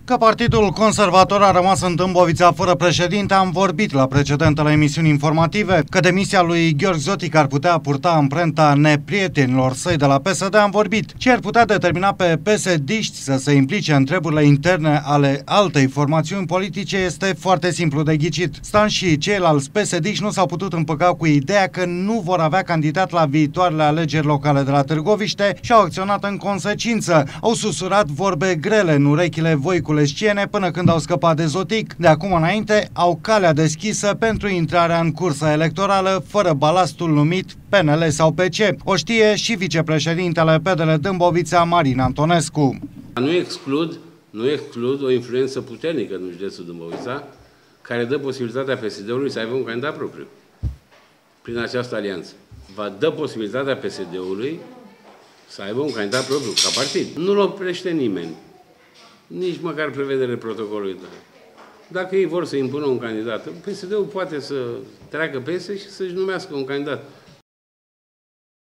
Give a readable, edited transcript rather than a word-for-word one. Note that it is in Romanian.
Că Partidul Conservator a rămas în Dâmbovița fără președinte, am vorbit la precedentele emisiuni informative. Că demisia lui Gheorghe Zotic ar putea purta amprenta neprietenilor săi de la PSD, am vorbit. Ce ar putea determina pe PSD-ști să se implice în treburile interne ale altei formațiuni politice este foarte simplu de ghicit. Stan și ceilalți PSD-ști nu s-au putut împăca cu ideea că nu vor avea candidat la viitoarele alegeri locale de la Târgoviște și au acționat în consecință. Au susurat vorbe grele în urechile voiculesciene până când au scăpat de Zotic. De acum înainte au calea deschisă pentru intrarea în cursa electorală fără balastul numit PNL sau PC. O știe și vicepreședintele PDL Dâmbovița, Marin Antonescu. Nu exclud o influență puternică în județul Dâmbovița, care dă posibilitatea PSD-ului să aibă un candidat propriu. Prin această alianță. Va dă posibilitatea PSD-ului să aibă un candidat propriu, ca partid. Nu-l oprește nimeni. Nici măcar prevederile protocolului. Dacă ei vor să impună un candidat, PSD-ul poate să treacă peste și să-și numească un candidat.